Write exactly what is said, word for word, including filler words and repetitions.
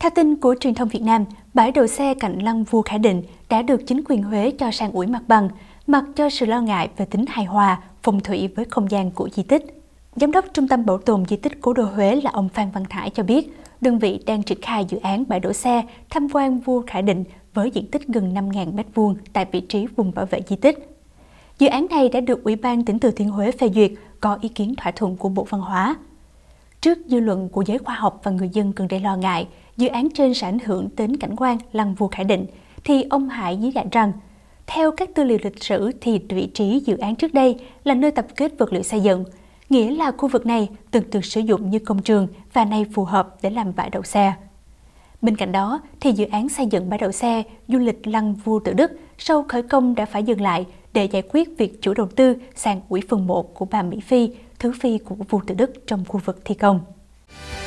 Theo tin của truyền thông Việt Nam, bãi đậu xe cạnh lăng Vua Khải Định đã được chính quyền Huế cho san ủi mặt bằng, mặc cho sự lo ngại về tính hài hòa, phong thủy với không gian của di tích. Giám đốc Trung tâm Bảo tồn Di tích Cố đô Huế là ông Phan Văn Thải cho biết, đơn vị đang triển khai dự án bãi đỗ xe tham quan Vua Khải Định với diện tích gần năm nghìn mét vuông tại vị trí vùng bảo vệ di tích. Dự án này đã được Ủy ban tỉnh Thừa Thiên Huế phê duyệt, có ý kiến thỏa thuận của Bộ Văn hóa. Trước dư luận của giới khoa học và người dân gần đây lo ngại dự án trên sẽ ảnh hưởng đến cảnh quan lăng Vua Khải Định, thì ông Hải nhấn mạnh rằng, theo các tư liệu lịch sử thì vị trí dự án trước đây là nơi tập kết vật liệu xây dựng, nghĩa là khu vực này từng được sử dụng như công trường và nay phù hợp để làm bãi đậu xe. Bên cạnh đó, thì dự án xây dựng bãi đậu xe du lịch lăng Vua Tự Đức sau khởi công đã phải dừng lại để giải quyết việc chủ đầu tư san ủi phần mộ của bà Mỹ Phi, thứ phi của vua Tự Đức trong khu vực thi công.